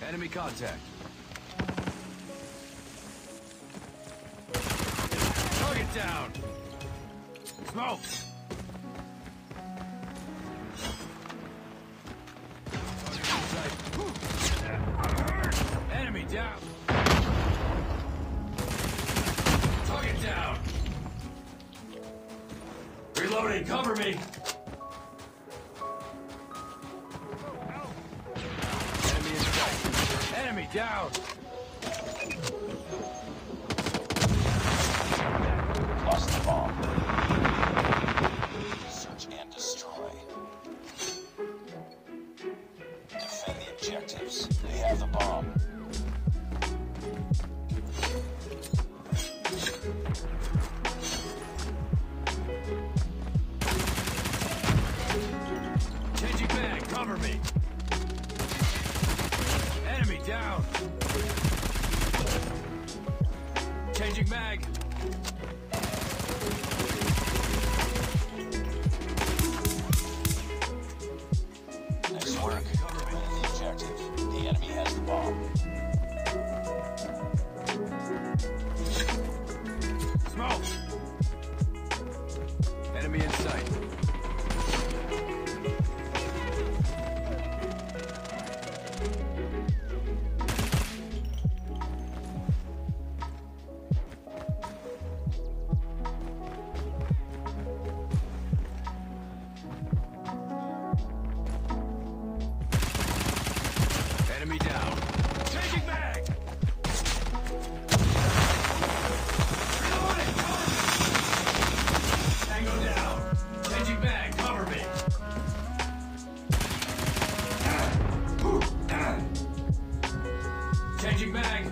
Enemy contact. Target down. Smoke. Enemy down. Target down. Reloading. Cover me. Enemy down! Lost the bomb. Search and destroy. Defend the objectives. They have the bomb. Changing mag, cover me! Enemy down! Changing mag! Nice work. Defend the objective. The enemy has the bomb. Smoke! Enemy in sight. Enemy down. Changing mag! Reloading! Tango down. Changing mag, cover me. Changing mag.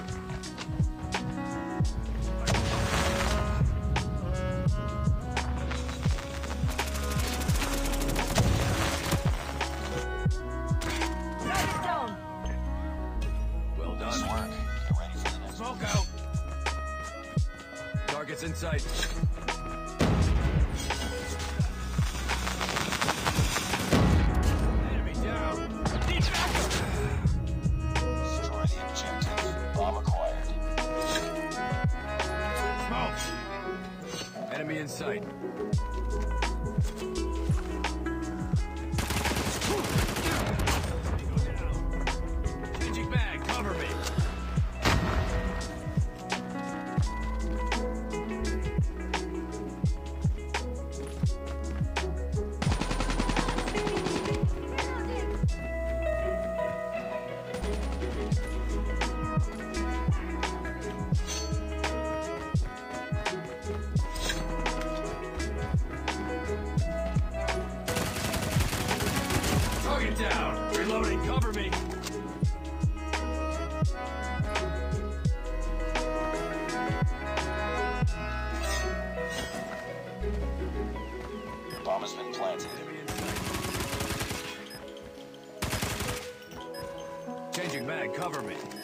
Well done. Nice work. Get ready for the next one. Smoke out. Targets in sight. Enemy down. Need backup. Destroy the objective. Bomb acquired. Smoke. Enemy in sight. Changing mag, cover me. Target down. Reloading, cover me. Bomb has been planted. Enemy in sight. Changing mag, cover me.